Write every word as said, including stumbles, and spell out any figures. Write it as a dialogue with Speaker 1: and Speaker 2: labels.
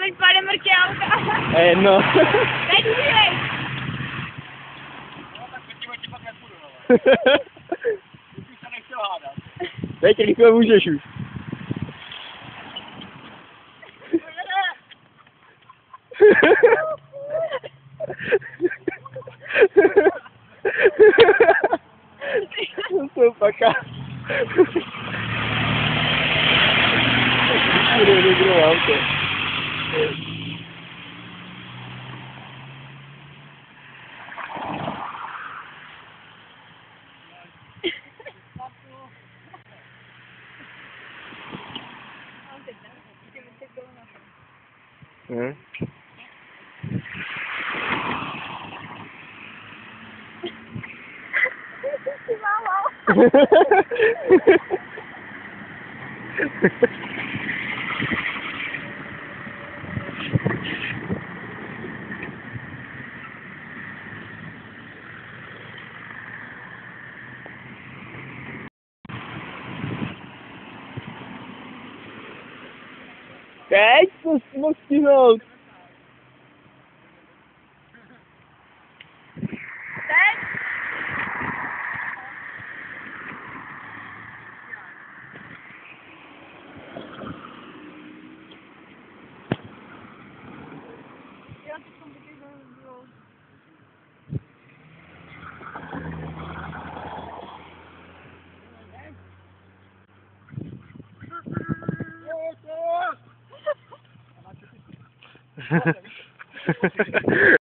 Speaker 1: teď pade mrtě auta.
Speaker 2: A jedno.
Speaker 1: Teď dívej.
Speaker 3: No, tak se tím ti pak nepůjdu, no. Už bych se nechtěl hádat.
Speaker 2: Teď rychle můžeš už. To paka. Bude dobrou auto. Hm? Teď to mohl stihnout.
Speaker 1: Teď? Já to jsem taky zaužil.
Speaker 3: Ha ha ha.